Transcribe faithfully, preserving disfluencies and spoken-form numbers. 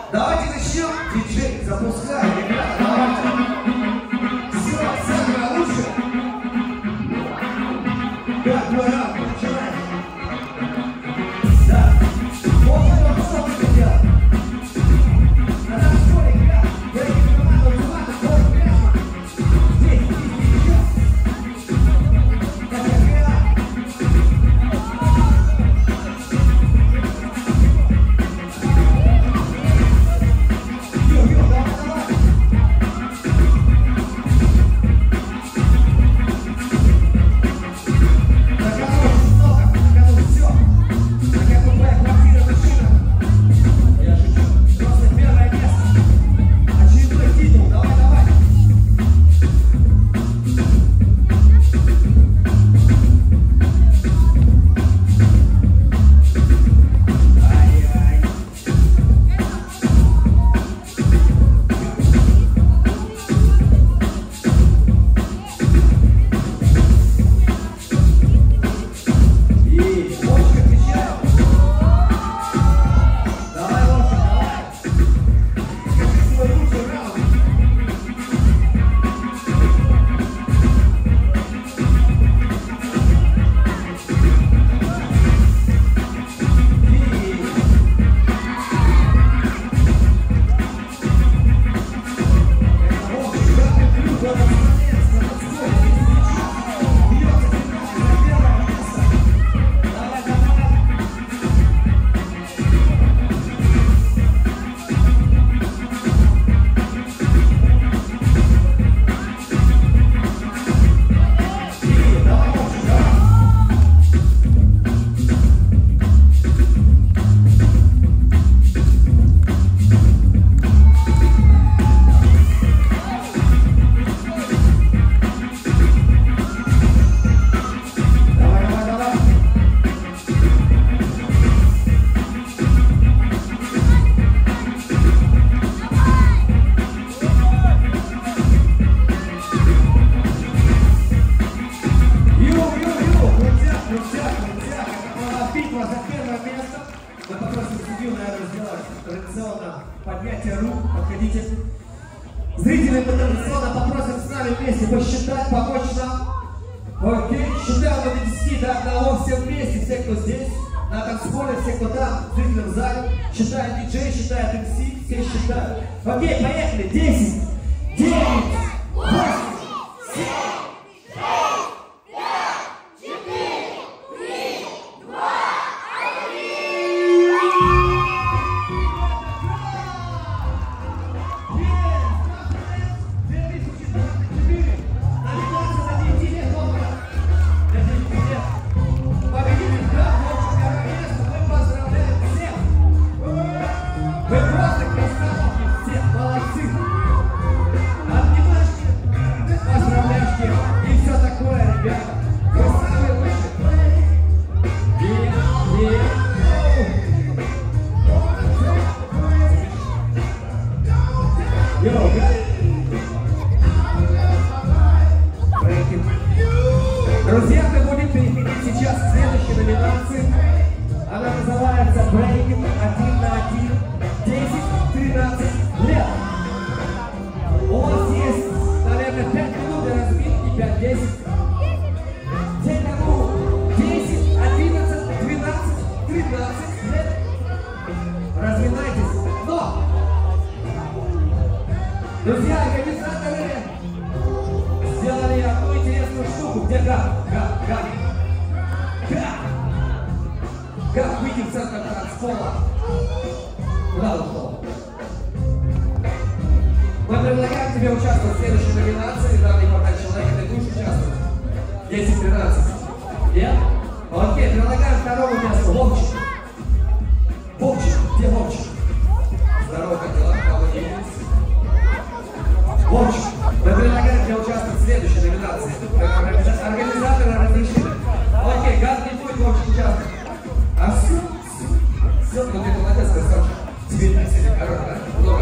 Давайте начнем. Диджей, запускай, ребята, давайте. Все, самое лучшее. Как твой раунд, начинаем. Да. Вот это что вы делаете. На танцполе, ребята, брейки команду, команду, вот прямо. Здесь, здесь, здесь, здесь. Как я говорю. Поднятие рук, подходите. Зрители мы традиционно попросим с нами вместе посчитать, помочь нам. Окей, считаем до десяти до одного все вместе, все, кто здесь, на танцполе, все, кто там, в зрительном зале. Считает диджей, считает эм си, все считают. Окей, поехали. десять, девять, восемь, семь. Друзья, мы будем переходить сейчас к следующей номинации. Она называется «Брейкинг один на один, десять-тринадцать лет». У вас есть, наверное, пять минут для разминки, пять-десять. Те, кому десять, одиннадцать, двенадцать, тринадцать лет, разминайтесь. Но, друзья, организаторы сделали одну интересную штуку, где гад, гад, гад, гад, гад, выйди в центр танцпола. Куда ушел? Мы предлагаем тебе участвовать в следующей номинации, там не хватает человека, ты будешь участвовать. десять-тринадцать. Нет? Окей, предлагаем второму месту, Вовчик. Вовчик, где Вовчик? Здорово, как дела? Молодец. Вовчик, мы предлагаем тебе участвовать в следующей номинации. Организаторы разрешили. Окей, гад не будет Вовчик участвовать. А все, все, ну ты молодец, красавчик. Тебе не сидит, короче, да?